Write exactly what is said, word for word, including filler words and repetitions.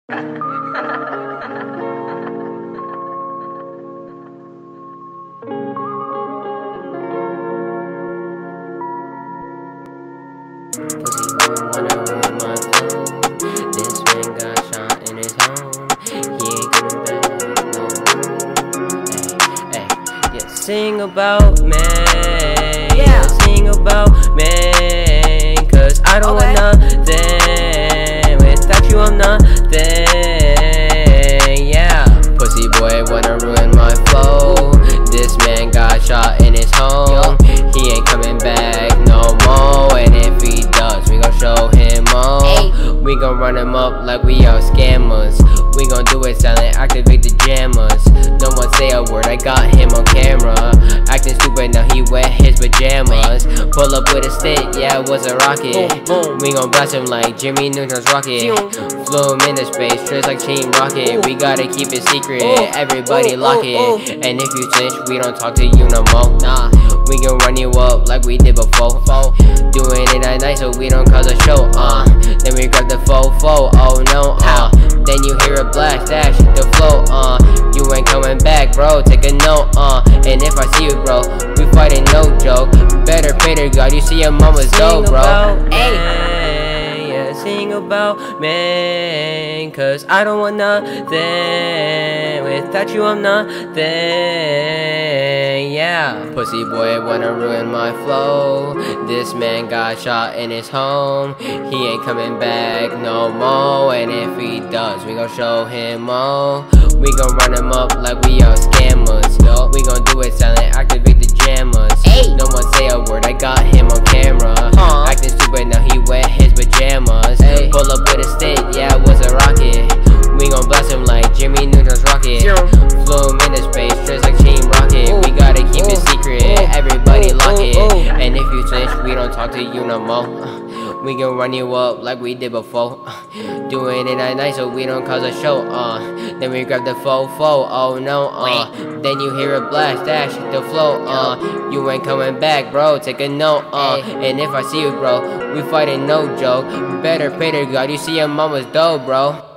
boy wanna ruin my flow. This man got shot in his home. He ain't coming back no more. Hey, hey, yeah, sing about man. Yeah, sing about man. Cause I don't okay. want nothing. Without you I'm nothing. Yeah, pussy boy wanna ruin my flow. This man got shot in his home. He ain't coming back no more. And if he does, we gon' show him all. We gon' run him up like we are scammers. We gon' do it silent, activate the jammers. No one say a word, I got him on camera. Acting stupid, now he wet his pajamas. Pull up with a stick, yeah, it was a rocket. We gon' blast him like Jimmy Neutron's rocket. Flew him into space, just like Team Rocket. We gotta keep it secret, everybody lock it. And if you snitch, we don't talk to you no more. Nah, we gon' run you up like we did before. Doing it at night so we don't cause a show, uh Then we grab the fofo, oh no, uh Then you hear a blast, dash, the flow, uh You ain't coming back, bro, take a note, uh And if I see you, bro, we fighting no joke. Better pray to God, you see your mama's dope, bro. Hey, yeah, sing about man. Cause I don't want nothing. Without you I'm nothing. Yeah, pussy boy wanna ruin my flow. This man got shot in his home. He ain't coming back no more. And if he does, we gon' show him all. We gon' run him up like we are scammers. Yo, we gon' do it silent, activate the jammers. Ay. No one say a word, I got him on camera. uh. Acting stupid, now he wet his pajamas. Ay. Pull up with a stick, yeah, it was a rocket. We gon' blast him like Jimmy Neutron's rocket. Flew him into space, just like Team Rocket. Ooh. We gotta keep Ooh. it secret, Ooh. everybody Ooh. lock Ooh. it. Ooh. And if you snitch, we don't talk to you no more. We gon' run you up like we did before. Doing it at night so we don't cause a show, uh Then we grab the fofo, oh no, uh Then you hear a blast, dash, the flow, uh You ain't coming back, bro, take a note, uh And if I see you, bro, we fighting no joke. Better pray to God, you see your mama's dope, bro.